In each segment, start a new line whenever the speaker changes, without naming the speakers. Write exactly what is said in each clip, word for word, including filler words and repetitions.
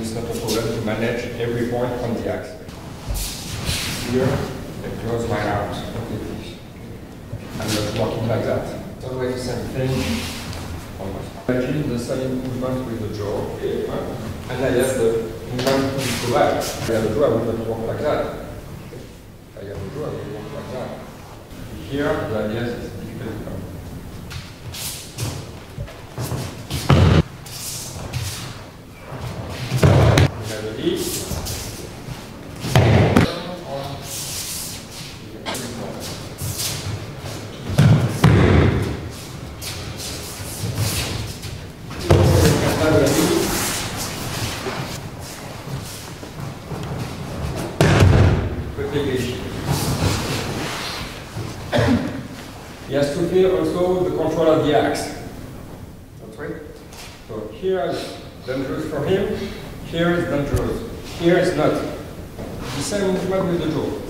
it's not a problem to manage every point on the axe. Here, I close my arms completely. I'm not working like that. It's always the same thing. Almost. Imagine the same movement with the jaw, and I have the movement with the back. If I have a jaw, I will not work like that. If I have a jaw, I will work like that. Here, the idea is difficult to come. We have the lead. He has to feel also the control of the axe. That's right. So here is dangerous for him, here is dangerous, here is not. The same movement with the jaw.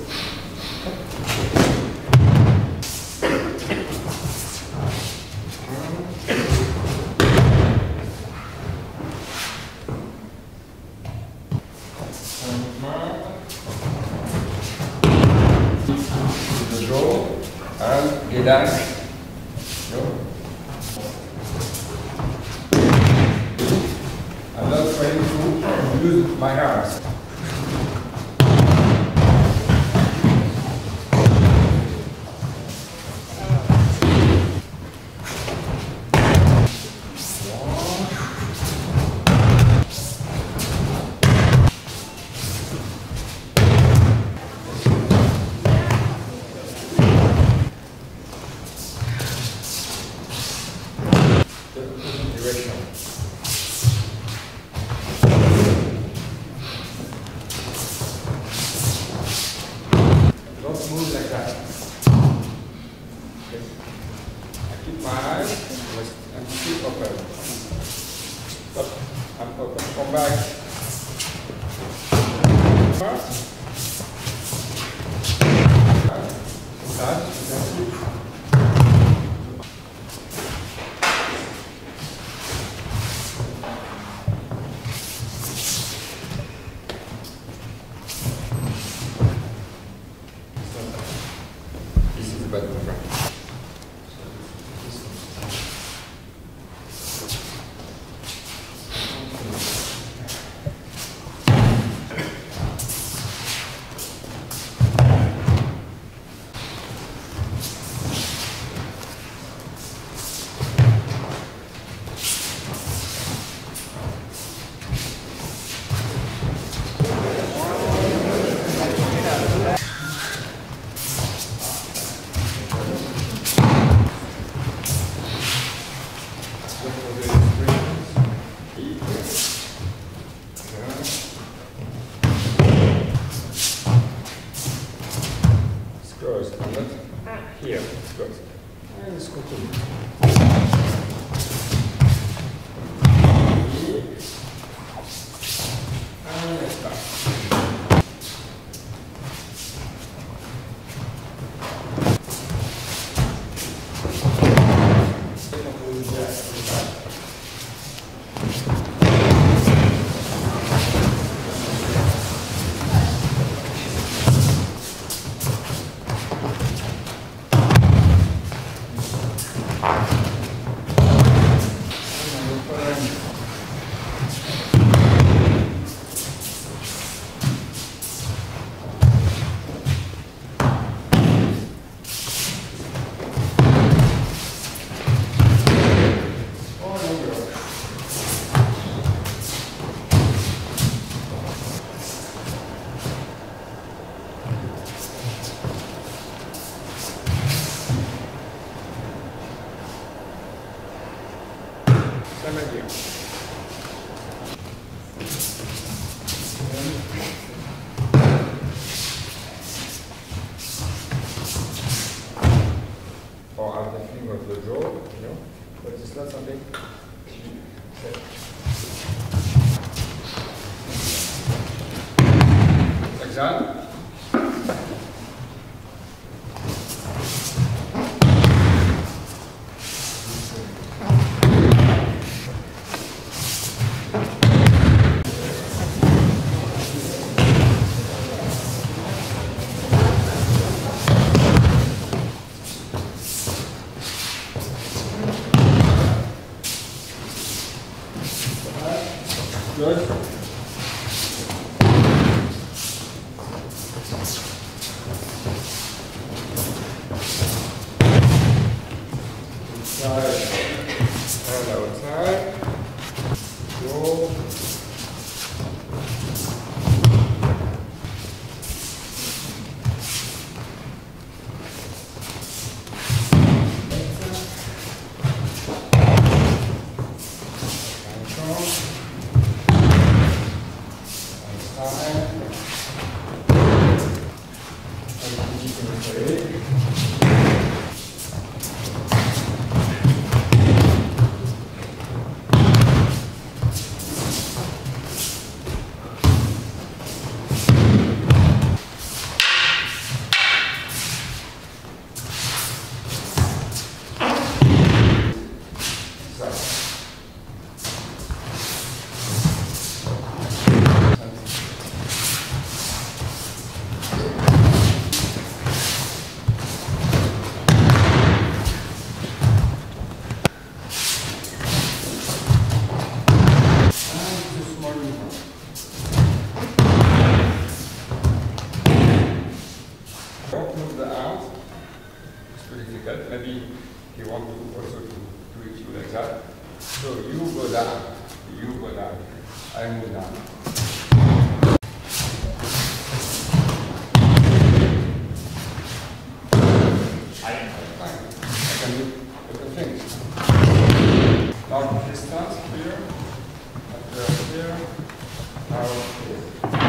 The jaw and get axe. No. I'm not trying to use my arms. Direction. Don't move like that. Okay. I keep my eyes and still open. Stop. I'm open. Come back. First. That. This is bad movement. Goes, and not here, it goes. And let's continue. And let's start. Same idea. Or have the feeling of the jaw, you know, but it's not something. Like that. Good. Inside and outside. Go. Don't move the arms. It's pretty difficult. Maybe you want to also to do it you like that. So you go down, you go down, I move down. I am fine. I can do different things. Now distance here, after here, now here.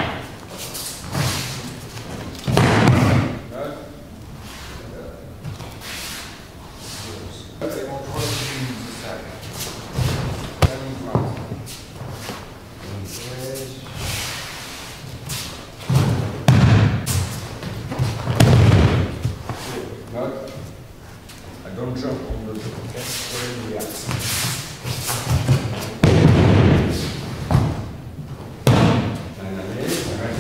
I don't jump on the top, okay? Very relaxed. And I made alright.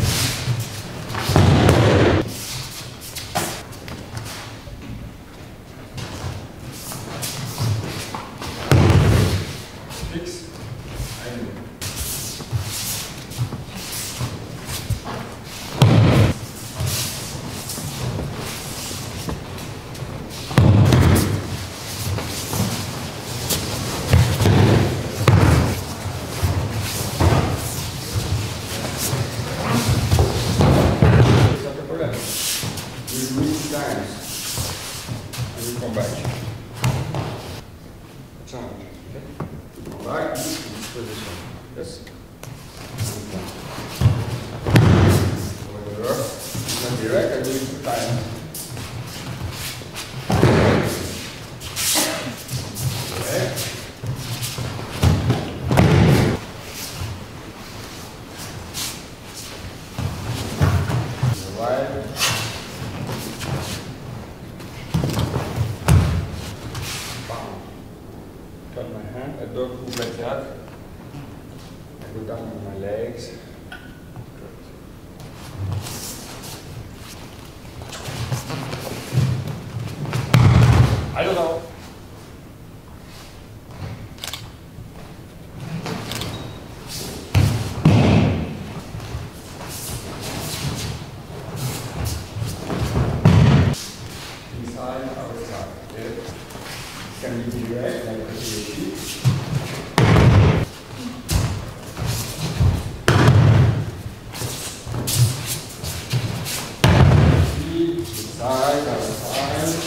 Fix. And and you come back. Change. Okay? Come back. This position. Yes. Over. Not direct. I do it two times. Okay. Right. Cut my hand, I don't move like that. I go down with my legs. I don't know. Inside, outside. Okay. Can you be right like a sheet? Side, outside.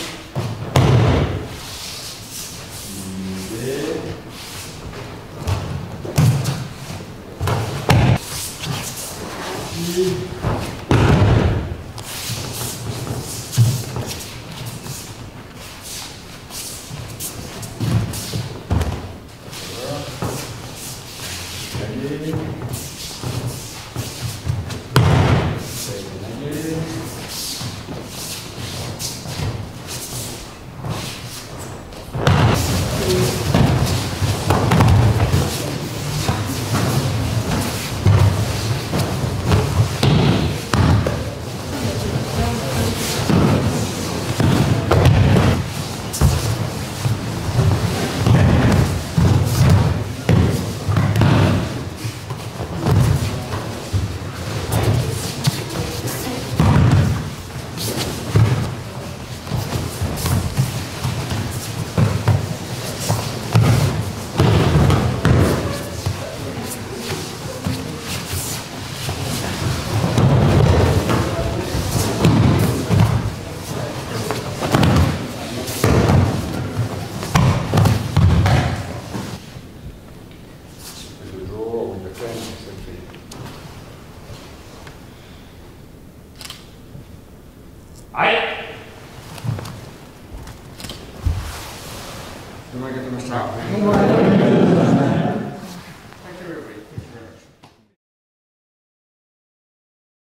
I. Do I get to start?